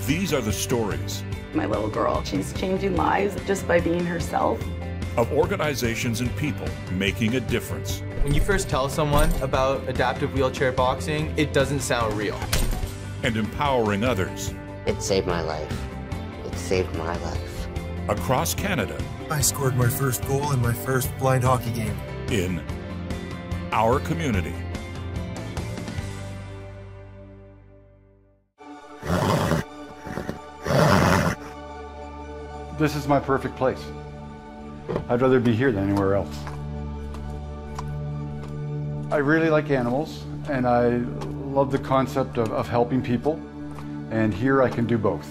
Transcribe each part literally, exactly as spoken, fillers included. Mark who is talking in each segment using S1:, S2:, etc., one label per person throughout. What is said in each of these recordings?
S1: These are the stories
S2: My little girl, she's changing lives just by being herself.
S1: of organizations and people making a difference.
S3: When you first tell someone about adaptive wheelchair boxing, it doesn't sound real.
S1: And empowering others.
S4: It saved my life. It saved my life.
S1: Across Canada.
S5: I scored my first goal in my first blind hockey game.
S1: In our community.
S6: This is my perfect place. I'd rather be here than anywhere else. I really like animals, and I love the concept of, of helping people, and here I can do both.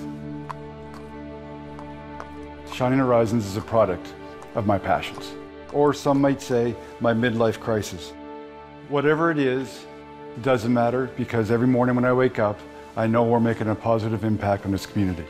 S6: Shining Horizons is a product of my passions, or some might say my midlife crisis. Whatever it is, it doesn't matter, because every morning when I wake up, I know we're making a positive impact on this community.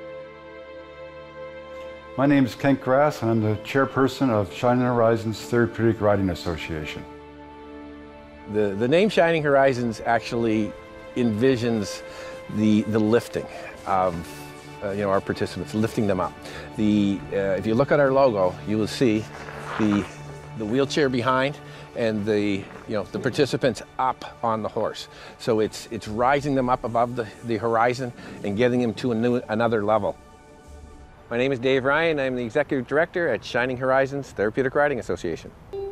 S6: My name is Kent Grass, and I'm the chairperson of Shining Horizons Therapeutic Riding Association.
S7: The, the name Shining Horizons actually envisions the, the lifting of uh, you know, our participants, lifting them up. The, uh, if you look at our logo, you will see the, the wheelchair behind and the, you know, the participants up on the horse. So it's, it's rising them up above the, the horizon and getting them to a new, another level. My name is Dave Ryan. I'm the Executive Director at Shining Horizons Therapeutic Riding Association.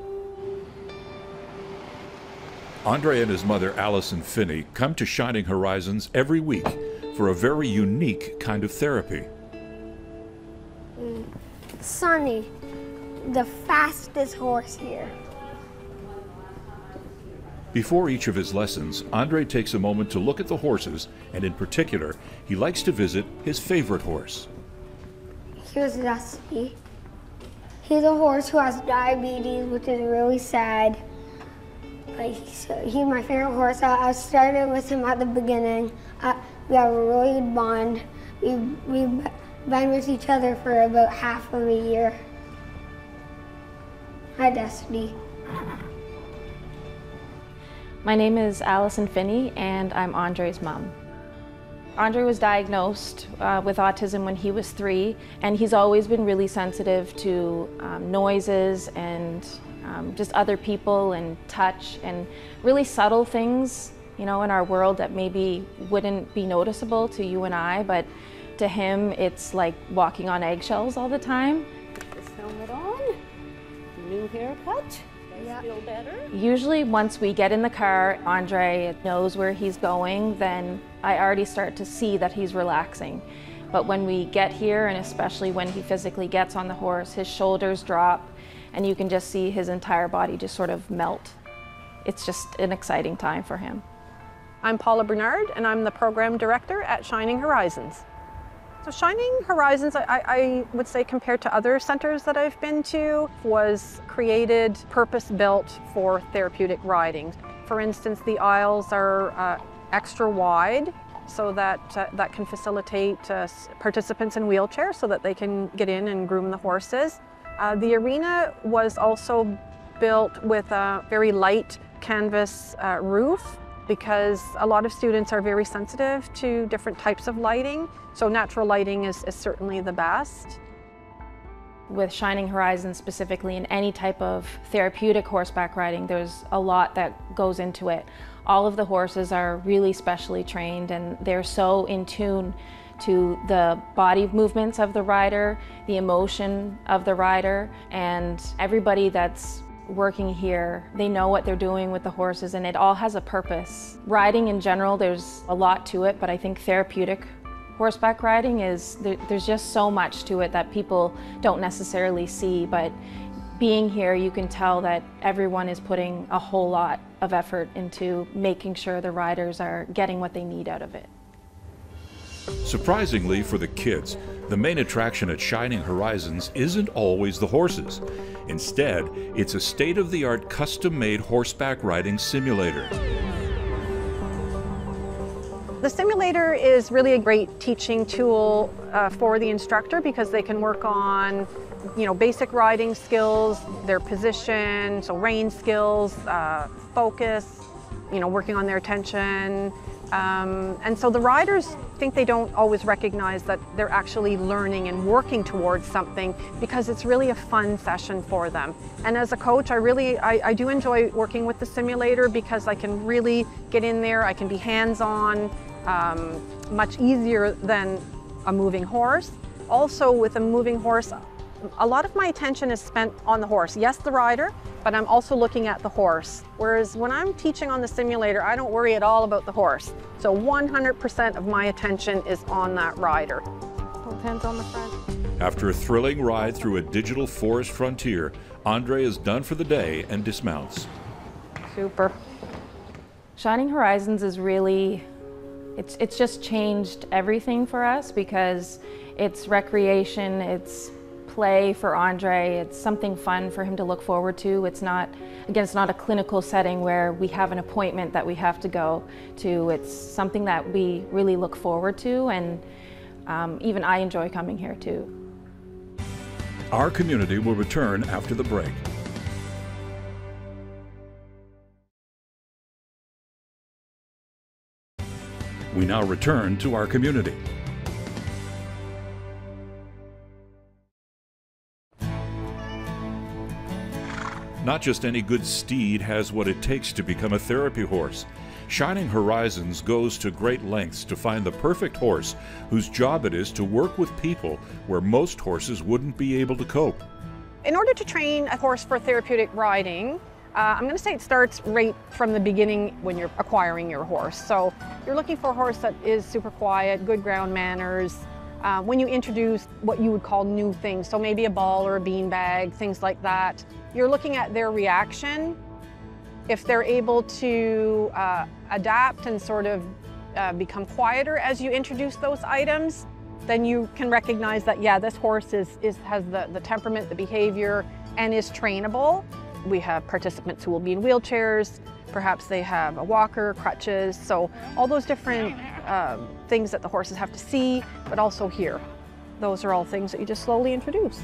S1: Andre and his mother, Allison Finney, come to Shining Horizons every week for a very unique kind of therapy.
S8: Mm. Sonny, the fastest horse here.
S1: Before each of his lessons, Andre takes a moment to look at the horses, and in particular, he likes to visit his favorite horse.
S8: Here's Dusty. He's a horse who has diabetes, which is really sad. But he's, he's my favorite horse. I, I started with him at the beginning. I, we have a really good bond. We, we've been with each other for about half of a year. Hi, Dusty.
S9: My name is Allison Finney, and I'm Andre's mom. Andre was diagnosed uh, with autism when he was three, and he's always been really sensitive to um, noises and um, just other people and touch and really subtle things, you know, in our world that maybe wouldn't be noticeable to you and I, but to him it's like walking on eggshells all the time.
S10: Put this helmet on, new haircut.
S8: Yeah.
S10: Feel better?
S9: Usually once we get in the car, Andre knows where he's going, then I already start to see that he's relaxing. But when we get here, and especially when he physically gets on the horse, his shoulders drop and you can just see his entire body just sort of melt. It's just an exciting time for him.
S11: I'm Paula Bernard, and I'm the Program Director at Shining Horizons. So Shining Horizons, I, I would say, compared to other centers that I've been to, was created, purpose-built for therapeutic riding. For instance, the aisles are uh, extra wide, so that uh, that can facilitate uh, participants in wheelchairs so that they can get in and groom the horses. Uh, the arena was also built with a very light canvas uh, roof, because a lot of students are very sensitive to different types of lighting. So natural lighting is, is certainly the best.
S9: With Shining Horizons specifically, in any type of therapeutic horseback riding, there's a lot that goes into it. All of the horses are really specially trained, and they're so in tune to the body movements of the rider, the emotion of the rider, and everybody that's working here, they know what they're doing with the horses, and it all has a purpose. Riding in general, there's a lot to it, but I think therapeutic horseback riding is, there, there's just so much to it that people don't necessarily see, but being here you can tell that everyone is putting a whole lot of effort into making sure the riders are getting what they need out of it.
S1: Surprisingly for the kids, the main attraction at Shining Horizons isn't always the horses. Instead, it's a state-of-the-art custom-made horseback riding simulator.
S11: The simulator is really a great teaching tool uh, for the instructor, because they can work on, you know, basic riding skills, their position, so rein skills, uh, focus. you know, working on their attention. Um, and so the riders think they don't always recognize that they're actually learning and working towards something because it's really a fun session for them. And as a coach, I really, I, I do enjoy working with the simulator because I can really get in there, I can be hands-on, um, much easier than a moving horse. Also with a moving horse, a lot of my attention is spent on the horse. Yes, the rider, but I'm also looking at the horse. Whereas when I'm teaching on the simulator, I don't worry at all about the horse. So one hundred percent of my attention is on that rider. Both hands on the front.
S1: After a thrilling ride through a digital forest frontier, Andre is done for the day and dismounts.
S11: Super.
S9: Shining Horizons is really, it's, it's just changed everything for us because it's recreation, it's play for Andre, it's something fun for him to look forward to. It's not, again, it's not a clinical setting where we have an appointment that we have to go to. It's something that we really look forward to, and um, even I enjoy coming here too.
S1: Our community will return after the break. We now return to our community. Not just any good steed has what it takes to become a therapy horse. Shining Horizons goes to great lengths to find the perfect horse whose job it is to work with people where most horses wouldn't be able to cope.
S11: In order to train a horse for therapeutic riding, uh, I'm going to say it starts right from the beginning when you're acquiring your horse. So you're looking for a horse that is super quiet, good ground manners. Uh, when you introduce what you would call new things, so maybe a ball or a beanbag, things like that, you're looking at their reaction. If they're able to uh, adapt and sort of uh, become quieter as you introduce those items, then you can recognize that, yeah, this horse is, is, has the, the temperament, the behavior, and is trainable. We have participants who will be in wheelchairs, perhaps they have a walker, crutches, so all those different um, things that the horses have to see, but also hear. Those are all things that you just slowly introduce.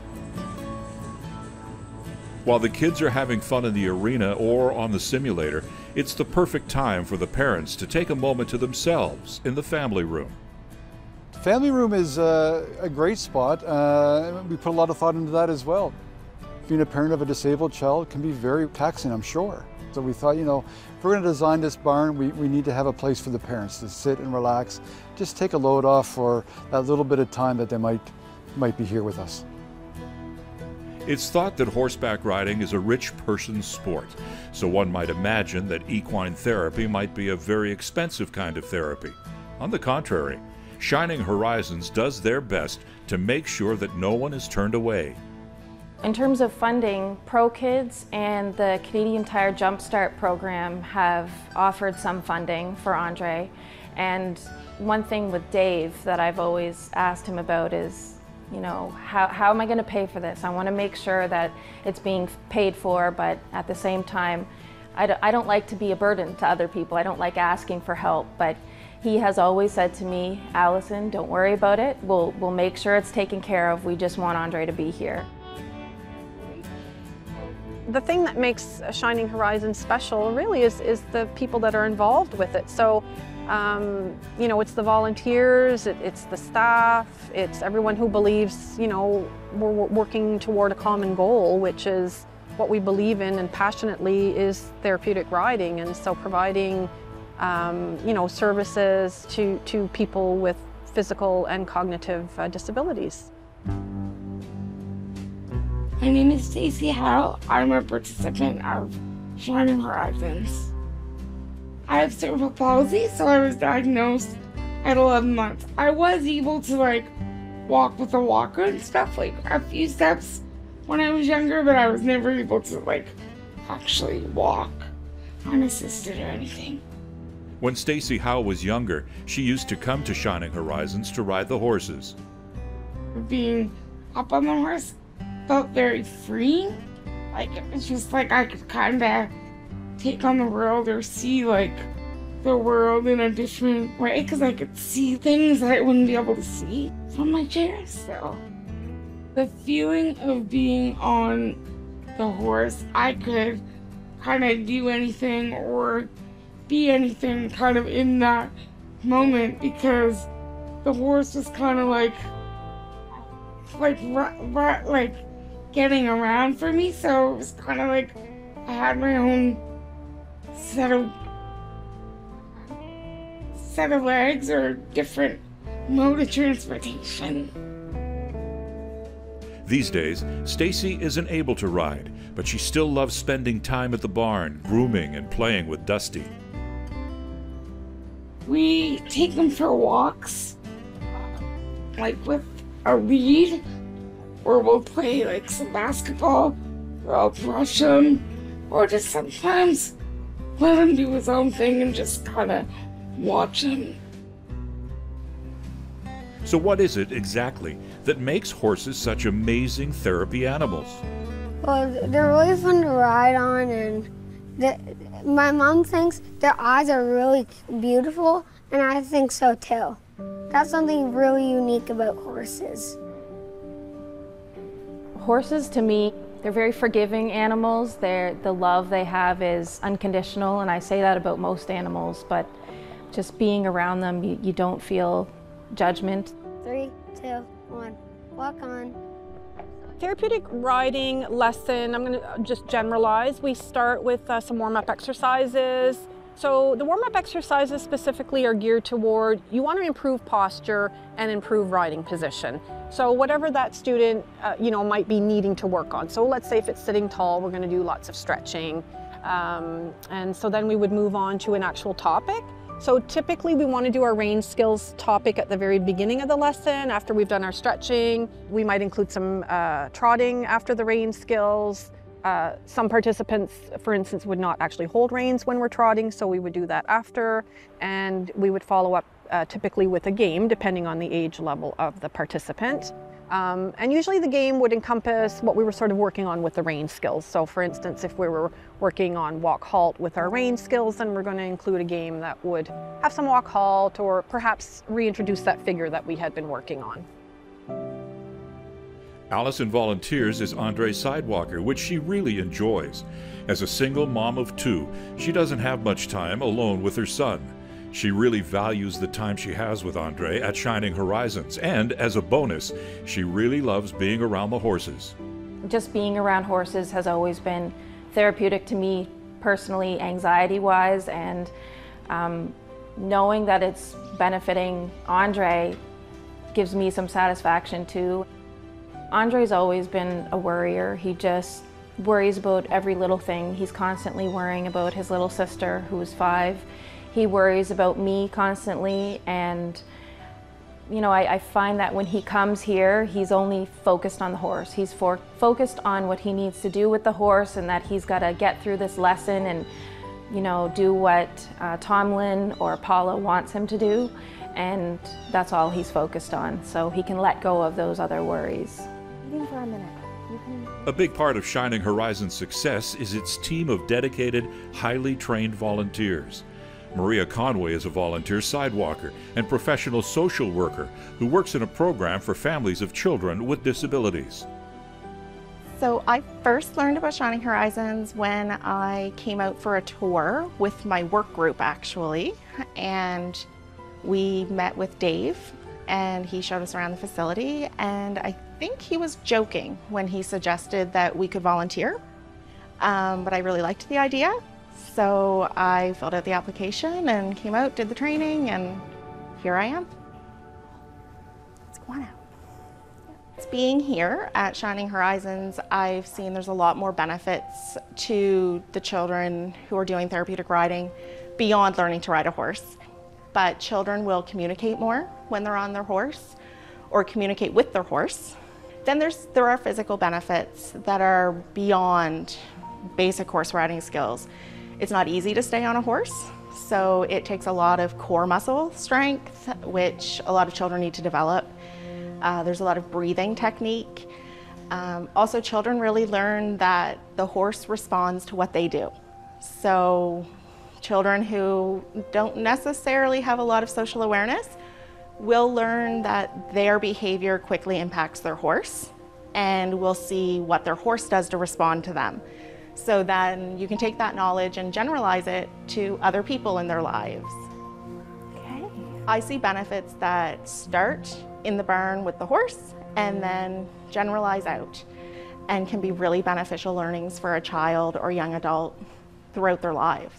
S1: While the kids are having fun in the arena or on the simulator, it's the perfect time for the parents to take a moment to themselves in the family room.
S6: Family room is uh, a great spot. Uh, we put a lot of thought into that as well. Being a parent of a disabled child can be very taxing, I'm sure. So we thought, you know, if we're going to design this barn, we, we need to have a place for the parents to sit and relax, just take a load off for that little bit of time that they might, might be here with us.
S1: It's thought that horseback riding is a rich person's sport, so one might imagine that equine therapy might be a very expensive kind of therapy. On the contrary, Shining Horizons does their best to make sure that no one is turned away.
S9: In terms of funding, ProKids and the Canadian Tire Jumpstart program have offered some funding for Andre. And one thing with Dave that I've always asked him about is, you know, how, how am I going to pay for this? I want to make sure that it's being paid for, but at the same time, I don't, I don't like to be a burden to other people. I don't like asking for help, but he has always said to me, Allison, don't worry about it. We'll, we'll make sure it's taken care of. We just want Andre to be here.
S11: The thing that makes Shining Horizons special really is, is the people that are involved with it. So, um, you know, it's the volunteers, it, it's the staff, it's everyone who believes, you know, we're working toward a common goal, which is what we believe in and passionately is therapeutic riding. And so providing, um, you know, services to, to people with physical and cognitive uh, disabilities.
S12: My name is Stacey Howe. I'm a participant of Shining Horizons. I have cerebral palsy, so I was diagnosed at eleven months. I was able to like walk with a walker and stuff, like a few steps when I was younger, but I was never able to like actually walk unassisted or anything.
S1: When Stacey Howe was younger, she used to come to Shining Horizons to ride the horses.
S12: Being up on the horse felt very freeing. Like it was just like I could kind of take on the world or see like the world in a different way, because I could see things that I wouldn't be able to see from my chair. So the feeling of being on the horse, I could kind of do anything or be anything kind of in that moment because the horse was kind of like, like, like getting around for me. So it was kind of like I had my own set of set of legs or different mode of transportation.
S1: These days, Stacy isn't able to ride, but she still loves spending time at the barn, grooming and playing with Dusty.
S12: We take them for walks, like with a lead, or we'll play like some basketball, or I'll brush him, or just sometimes let him do his own thing and just kind of watch him.
S1: So what is it exactly that makes horses such amazing therapy animals?
S8: Well, they're really fun to ride on, and the, my mom thinks their eyes are really beautiful, and I think so too. That's something really unique about horses.
S9: Horses, to me, they're very forgiving animals. They're, the love they have is unconditional, and I say that about most animals, but just being around them, you, you don't feel judgment.
S8: Three, two, one, walk on.
S11: Therapeutic riding lesson, I'm going to just generalize. We start with uh, some warm-up exercises. So the warm-up exercises specifically are geared toward, you want to improve posture and improve riding position. So whatever that student uh, you know, might be needing to work on. So let's say if it's sitting tall, we're going to do lots of stretching. Um, and so then we would move on to an actual topic. So typically we want to do our range skills topic at the very beginning of the lesson. After we've done our stretching, we might include some uh, trotting after the range skills. Uh, some participants, for instance, would not actually hold reins when we're trotting, so we would do that after. And we would follow up uh, typically with a game, depending on the age level of the participant. Um, and usually the game would encompass what we were sort of working on with the range skills. So for instance, if we were working on walk halt with our range skills, then we're going to include a game that would have some walk halt or perhaps reintroduce that figure that we had been working on.
S1: Allison volunteers as Andre's sidewalker, which she really enjoys. As a single mom of two, she doesn't have much time alone with her son. She really values the time she has with Andre at Shining Horizons, and as a bonus, she really loves being around the horses.
S9: Just being around horses has always been therapeutic to me personally, anxiety-wise, and um, knowing that it's benefiting Andre gives me some satisfaction too. Andre's always been a worrier. He just worries about every little thing. He's constantly worrying about his little sister, who's five. He worries about me constantly, and you know, I, I find that when he comes here, he's only focused on the horse. He's for, focused on what he needs to do with the horse, and that he's got to get through this lesson and, you know, do what uh, Tomlin or Paula wants him to do, and that's all he's focused on. So he can let go of those other worries. Even for a minute. You can...
S1: A big part of Shining Horizons' success is its team of dedicated, highly trained volunteers. Maria Conway is a volunteer sidewalker and professional social worker who works in a program for families of children with disabilities.
S13: So I first learned about Shining Horizons when I came out for a tour with my work group, actually, and we met with Dave and he showed us around the facility, and I think he was joking when he suggested that we could volunteer, um, but I really liked the idea. So I filled out the application and came out, did the training, and here I am. Let's go on out. It's being here at Shining Horizons, I've seen there's a lot more benefits to the children who are doing therapeutic riding beyond learning to ride a horse. But children will communicate more when they're on their horse or communicate with their horse. Then there's, there are physical benefits that are beyond basic horse riding skills. It's not easy to stay on a horse, so it takes a lot of core muscle strength, which a lot of children need to develop. Uh, there's a lot of breathing technique. Um, also, children really learn that the horse responds to what they do. So children who don't necessarily have a lot of social awareness will learn that their behavior quickly impacts their horse, and will see what their horse does to respond to them. So then you can take that knowledge and generalize it to other people in their lives. Okay. I see benefits that start in the barn with the horse and then generalize out, and can be really beneficial learnings for a child or young adult throughout their lives.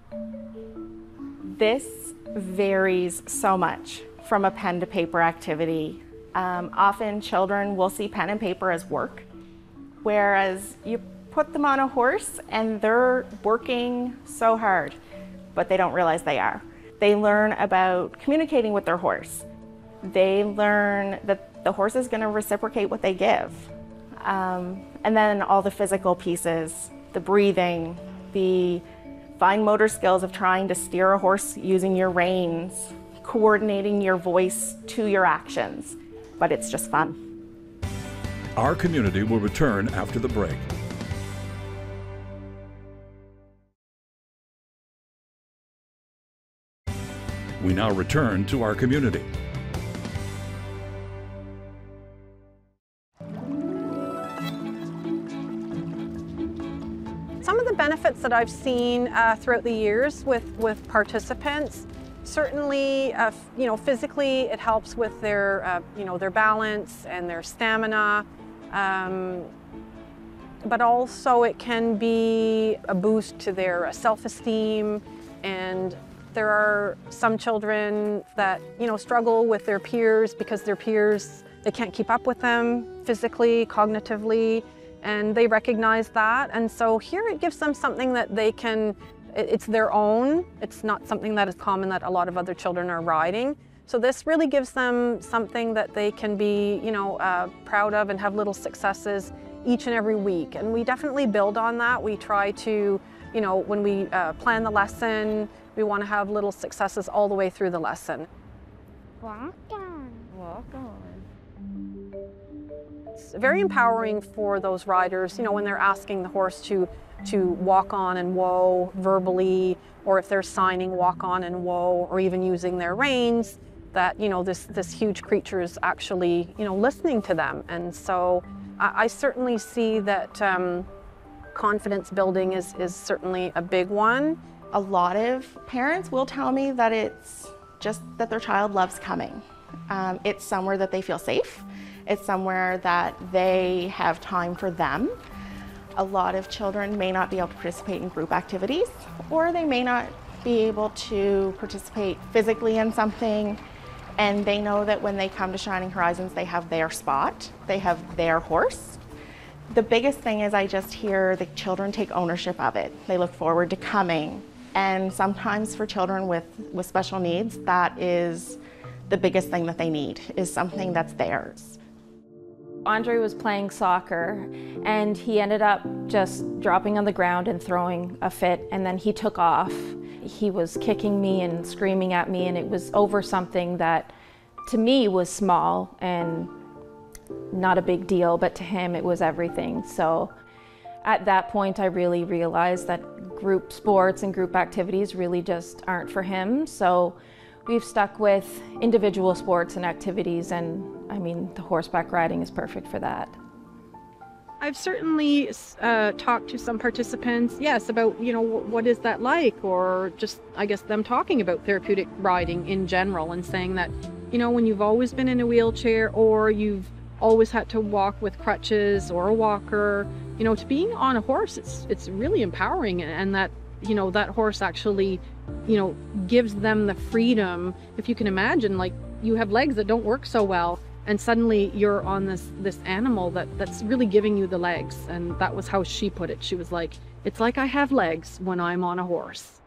S13: This varies so much from a pen to paper activity. Um, often children will see pen and paper as work, whereas you put them on a horse and they're working so hard, but they don't realize they are. They learn about communicating with their horse. They learn that the horse is going to reciprocate what they give. Um, and then all the physical pieces, the breathing, the fine motor skills of trying to steer a horse using your reins, coordinating your voice to your actions, but it's just fun.
S1: Our community will return after the break. We now return to our community.
S11: Some of the benefits that I've seen uh, throughout the years with, with participants, certainly, uh, you know, physically it helps with their, uh, you know, their balance and their stamina, um, but also it can be a boost to their uh, self-esteem. And there are some children that, you know, struggle with their peers because their peers, they can't keep up with them physically, cognitively, and they recognize that. And so here it gives them something that they can, it's their own. It's not something that is common that a lot of other children are riding. So this really gives them something that they can be, you know, uh, proud of and have little successes each and every week. And we definitely build on that. We try to, you know, when we uh, plan the lesson, we want to have little successes all the way through the lesson.
S8: Walk on.
S10: Walk on.
S11: It's very empowering for those riders, you know, when they're asking the horse to, to walk on and whoa verbally, or if they're signing walk on and whoa, or even using their reins, that, you know, this, this huge creature is actually, you know, listening to them. And so I, I certainly see that um, confidence building is, is certainly a big one.
S13: A lot of parents will tell me that it's just that their child loves coming. Um, it's somewhere that they feel safe. It's somewhere that they have time for them. A lot of children may not be able to participate in group activities, or they may not be able to participate physically in something, and they know that when they come to Shining Horizons, they have their spot, they have their horse. The biggest thing is I just hear the children take ownership of it. They look forward to coming. And sometimes for children with, with special needs, that is the biggest thing that they need, is something that's theirs.
S9: Andre was playing soccer and he ended up just dropping on the ground and throwing a fit, and then he took off. He was kicking me and screaming at me, and it was over something that to me was small and not a big deal, but to him it was everything. So at that point I really realized that group sports and group activities really just aren't for him. So we've stuck with individual sports and activities, and I mean, the horseback riding is perfect for that.
S11: I've certainly uh, talked to some participants, yes, about, you know, what is that like, or just, I guess, them talking about therapeutic riding in general and saying that, you know, when you've always been in a wheelchair, or you've always had to walk with crutches or a walker, you know, to being on a horse, it's, it's really empowering, and that, you know, that horse actually, you know, gives them the freedom. If you can imagine, like, you have legs that don't work so well, and suddenly you're on this this animal that that's really giving you the legs. And that was how she put it. She was like, it's like I have legs when I'm on a horse.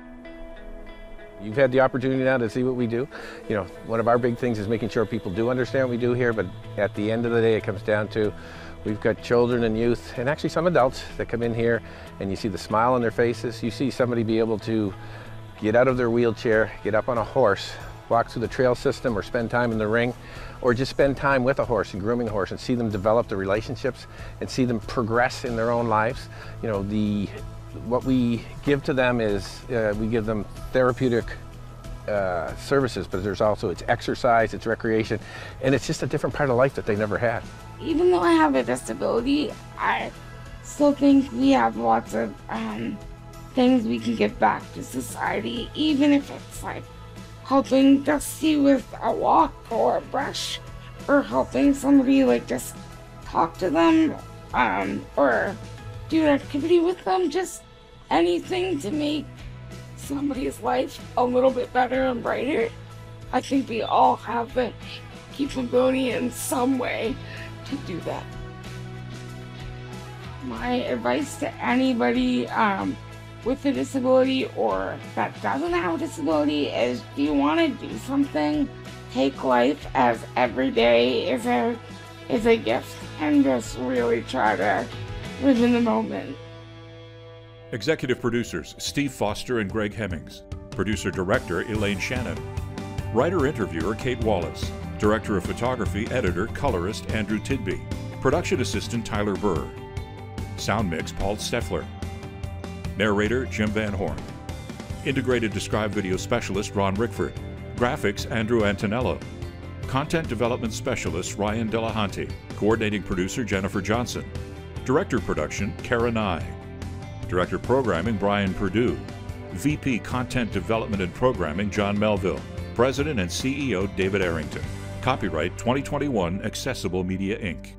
S7: You've had the opportunity now to see what we do. You know, one of our big things is making sure people do understand what we do here, but at the end of the day, it comes down to, we've got children and youth, and actually some adults that come in here, and you see the smile on their faces. You see somebody be able to get out of their wheelchair, get up on a horse, walk through the trail system, or spend time in the ring, or just spend time with a horse and grooming a horse, and see them develop the relationships and see them progress in their own lives. You know, the what we give to them is uh, we give them therapeutic uh, services, but there's also it's exercise, it's recreation, and it's just a different part of life that they never had.
S12: Even though I have a disability, I still think we have lots of um, things we can give back to society, even if it's like helping Dusty with a walk or a brush, or helping somebody like just talk to them, um, or do an activity with them, just anything to make somebody's life a little bit better and brighter. I think we all have the capability in some way to do that. My advice to anybody um, with a disability or that doesn't have a disability is, if you want to do something, take life as every day is a, is a gift, and just really try to live in the moment.
S1: Executive producers Steve Foster and Greg Hemmings. Producer-director Elaine Shannon. Writer-interviewer Kate Wallace. Director of photography, editor, colorist Andrew Tidby. Production assistant Tyler Burr. Sound mix Paul Steffler. Narrator Jim Van Horn. Integrated Describe Video Specialist Ron Rickford. Graphics Andrew Antonello. Content Development Specialist Ryan Delahanty. Coordinating Producer Jennifer Johnson. Director Production Kara Nye. Director Programming Brian Perdue. V P Content Development and Programming John Melville. President and C E O David Arrington. Copyright twenty twenty-one Accessible Media Incorporated